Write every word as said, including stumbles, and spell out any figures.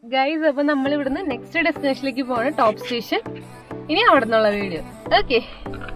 Guys, അപ്പൊ നമ്മൾ ഇവിടുന്ന് നെക്സ്റ്റ് ഡെസ്റ്റിനേഷനിലേക്ക് പോവാണ്, ടോപ്പ് സ്റ്റേഷൻ. ഇനി അവിടെ നിന്നുള്ള വീഡിയോ. ഓക്കെ.